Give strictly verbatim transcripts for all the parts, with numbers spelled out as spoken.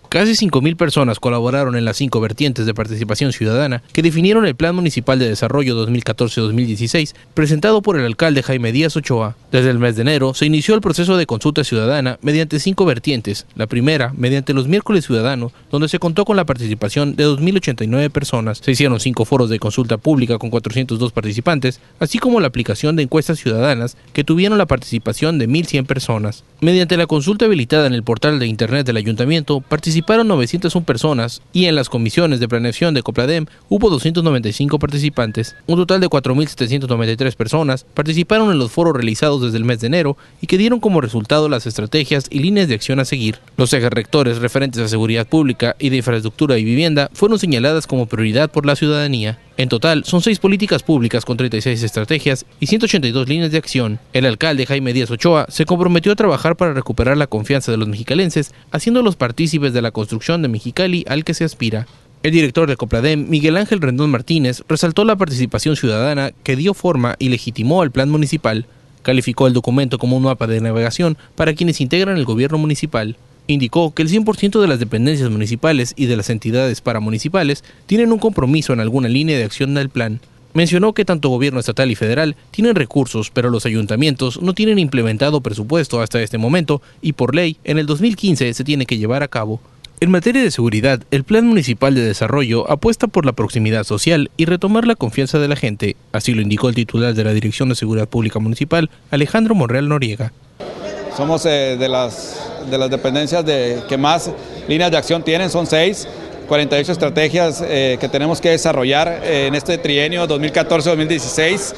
Casi cinco mil personas colaboraron en las cinco vertientes de participación ciudadana que definieron el Plan Municipal de Desarrollo dos mil catorce a dos mil dieciséis, presentado por el alcalde Jaime Díaz Ochoa. Desde el mes de enero se inició el proceso de consulta ciudadana mediante cinco vertientes. La primera, mediante los miércoles ciudadanos, donde se contó con la participación de dos mil ochenta y nueve personas. Se hicieron cinco foros de consulta pública con cuatrocientos dos participantes, así como la aplicación de encuestas ciudadanas que tuvieron la participación de mil cien personas. Mediante la consulta habilitada en el portal de internet del ayuntamiento, participaron Participaron novecientas una personas y en las comisiones de planeación de COPLADEM hubo doscientos noventa y cinco participantes. Un total de cuatro mil setecientas noventa y tres personas participaron en los foros realizados desde el mes de enero y que dieron como resultado las estrategias y líneas de acción a seguir. Los ejes rectores referentes a seguridad pública y de infraestructura y vivienda fueron señaladas como prioridad por la ciudadanía. En total, son seis políticas públicas con treinta y seis estrategias y ciento ochenta y dos líneas de acción. El alcalde Jaime Díaz Ochoa se comprometió a trabajar para recuperar la confianza de los mexicalenses, haciéndolos partícipes de la construcción de Mexicali al que se aspira. El director de COPLADEM, Miguel Ángel Rendón Martínez, resaltó la participación ciudadana que dio forma y legitimó al plan municipal. Calificó el documento como un mapa de navegación para quienes integran el gobierno municipal. Indicó que el cien por ciento de las dependencias municipales y de las entidades paramunicipales tienen un compromiso en alguna línea de acción del plan. Mencionó que tanto gobierno estatal y federal tienen recursos, pero los ayuntamientos no tienen implementado presupuesto hasta este momento y por ley, en el dos mil quince se tiene que llevar a cabo. En materia de seguridad, el Plan Municipal de Desarrollo apuesta por la proximidad social y retomar la confianza de la gente, así lo indicó el titular de la Dirección de Seguridad Pública Municipal, Alejandro Monreal Noriega. Somos eh, de, las, de las dependencias de, que más líneas de acción tienen, son seis, cuarenta y ocho estrategias eh, que tenemos que desarrollar eh, en este trienio dos mil catorce a dos mil dieciséis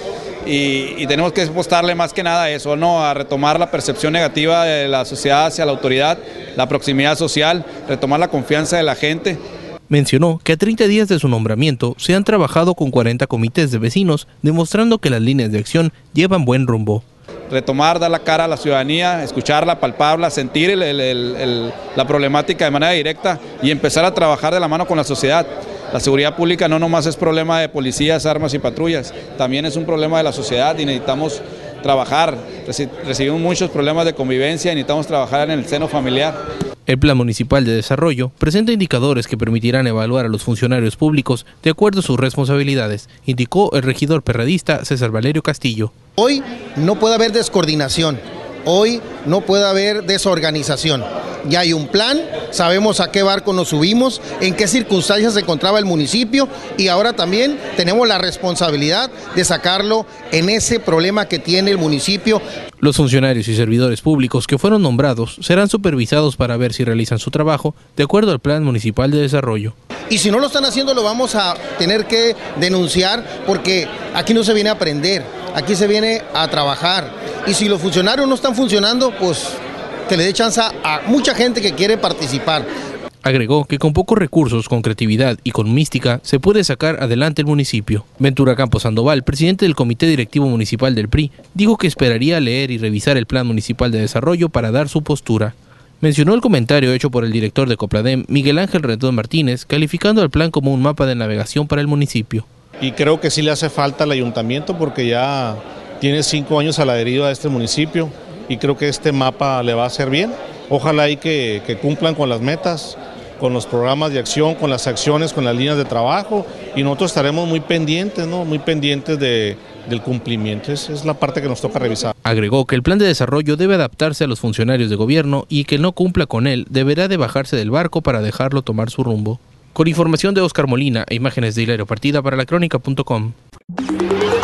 y, y tenemos que apostarle más que nada a eso, ¿no? A retomar la percepción negativa de la sociedad hacia la autoridad, la proximidad social, retomar la confianza de la gente. Mencionó que a treinta días de su nombramiento se han trabajado con cuarenta comités de vecinos, demostrando que las líneas de acción llevan buen rumbo. Retomar, dar la cara a la ciudadanía, escucharla, palparla, sentir el, el, el, el, la problemática de manera directa y empezar a trabajar de la mano con la sociedad. La seguridad pública no nomás es problema de policías, armas y patrullas, también es un problema de la sociedad y necesitamos trabajar. Recibimos muchos problemas de convivencia y necesitamos trabajar en el seno familiar. El Plan Municipal de Desarrollo presenta indicadores que permitirán evaluar a los funcionarios públicos de acuerdo a sus responsabilidades, indicó el regidor perredista César Valerio Castillo. Hoy no puede haber descoordinación, hoy no puede haber desorganización. Ya hay un plan, sabemos a qué barco nos subimos, en qué circunstancias se encontraba el municipio y ahora también tenemos la responsabilidad de sacarlo en ese problema que tiene el municipio. Los funcionarios y servidores públicos que fueron nombrados serán supervisados para ver si realizan su trabajo de acuerdo al Plan Municipal de Desarrollo. Y si no lo están haciendo lo vamos a tener que denunciar porque aquí no se viene a aprender, aquí se viene a trabajar. Y si los funcionarios no están funcionando, pues que le dé chance a mucha gente que quiere participar. Agregó que con pocos recursos, con creatividad y con mística se puede sacar adelante el municipio. Ventura Campos Sandoval, presidente del Comité Directivo Municipal del P R I, dijo que esperaría leer y revisar el Plan Municipal de Desarrollo para dar su postura. Mencionó el comentario hecho por el director de COPLADEM, Miguel Ángel Rendón Martínez, calificando al plan como un mapa de navegación para el municipio. Y creo que sí le hace falta al ayuntamiento porque ya tiene cinco años al adherido a este municipio y creo que este mapa le va a hacer bien. Ojalá y que, que cumplan con las metas, con los programas de acción, con las acciones, con las líneas de trabajo y nosotros estaremos muy pendientes, ¿no? Muy pendientes de, del cumplimiento. Esa es la parte que nos toca revisar. Agregó que el plan de desarrollo debe adaptarse a los funcionarios de gobierno y que no cumpla con él deberá de bajarse del barco para dejarlo tomar su rumbo. Con información de Oscar Molina e imágenes de Hilario Partida para la crónica punto com.